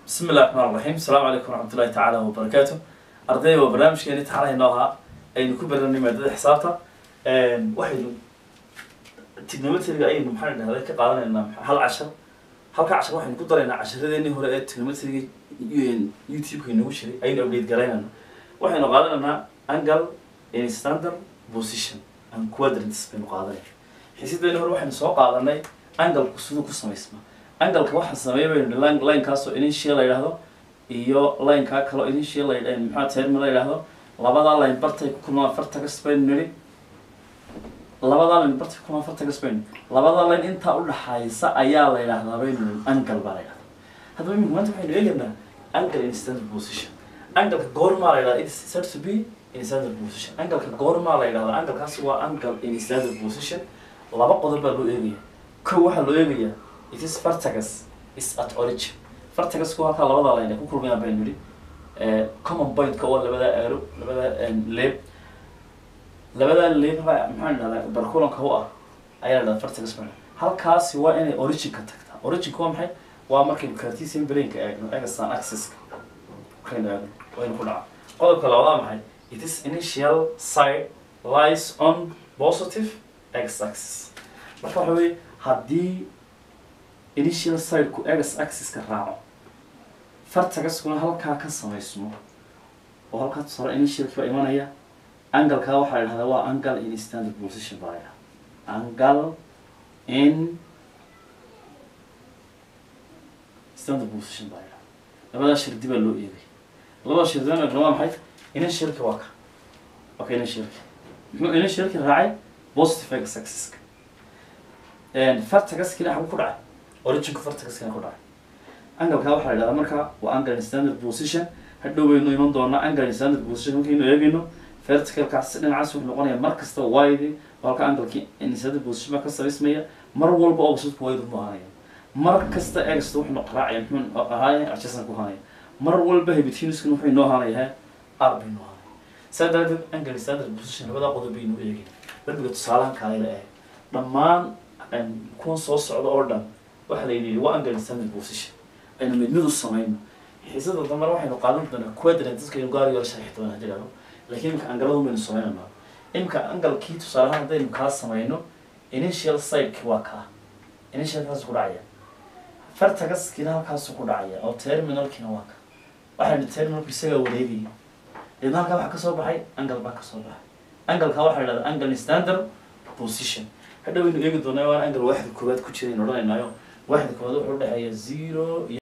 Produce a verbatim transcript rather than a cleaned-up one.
بسم الله الرحمن الرحيم. السلام عليكم ورحمة الله تعالى وبركاته. أرضي وبرنامج كأني تعالى هنا أي نكبر لنا مادة حسابته واحد تكنولوجيا أي محل هذا كقارن إن هل عشر هل كعشر واحد نقدر إن عشرة ذي هو التكنولوجيا يوتيوب كنا وشري أي نبيد قرينا واحد نقارن إن أنجل إن ستاندرد بوزيشن أن كوادرنتس بنقارن حسيت إنه هو واحد سواء قارناي أنجل كسودو كسم اسمه أنجل كواحد سميه بين لاين لاين كاسو initial لا هذا iyo line ka kalo initial line ay maxaa terminal la yiraahdo labada line bartay ku kulma fartaga Spain niri labada line bartay ku kulma fartaga Spain labada line inta u dhaxaysa ayaa la yiraahdaa bayn angle baa la yiraahdaa hadaba imika maanta waxaynu eegaynaa angle in standard position angle ka goorma la yiraahdaa it is said to be in standard position angle ka goorma la yiraahdaa angle kaas waa angle in standard position laba qodob baa loo eegayaa kow waxa loo eegayaa it is fartagas is at origin fartagas ku halka labada line ku kulmayaan baan niri ee common point ka oo labada arrow labada leeb labada leeb maxaa dhahdaa barkulanka oo ah ayaa la fartagas baan halkaas waa inay origin ka tagtaa origin ku waa maxay waa markii Cartesian plane ka eegno eegsan axis ka eegno waa inuu ku dhaco qodobka labaad maxay it is initial side lies on positive x axis marka waxa weey hadii initial side ku x axis ka raaco fartagas kuna halka ka sameysmo oo halka sare initial ka imanaya angle ka waxa la yiraahdaa waa angle in standard position baa angle in standard position baa labada shirdi baa loo eegay labada shirdi waa waa maxay initial ka waa ka okay initial muxuu initial ka raacay positive x axis and fartagas kina waxa ku dhacay origin ku fartagas kina ku dhacay angle ka waxa la yiraahdaa marka waa angle in standard position hadhow waynu iman doonaa angle in standard position markaynu eegayno vertical kaas dhinacaas wuxuu noqonayaa mar kasta wide halka angle ki in standard position ka sameysmaya mar walba oo cusub wide u baahanaya mar kasta x wuxuu noqraacay muxuu ahaayay arjasan ku haanay mar walba hebitiinusku wuxuu noo haanayaa r binu haanay saddex angle in standard position labada qodob baynu eegay badbiga tusaalahan kale ee dhammaan kuwan soo socda oo dhan waxa la yiraahdaa waa angle in standard position aynu mid mid u sameeyno xiisada damar waxaynu qaadan doonaa quadrantiska iyo gaar iyo sharxi doonaa jirado laakiin marka angaladu maynu sameeynaa imka angle kii tusaalahan hadaynu ka sameeyno initial side waa ka initial kaas ku dhacaya fartagas kina halkaas ku dhacaya oo terminal kina waa ka waxaynu terminal isaga wareegay idan halka waxa ka soo baxay angle baa ka soo baxay angle ka waxa la yiraahdaa angle in standard position hadhow inuu eegi doonaa waa angle waaxda koobaad ku jira inuu odhanaynayo واحد كمان يروح يحيى زيرو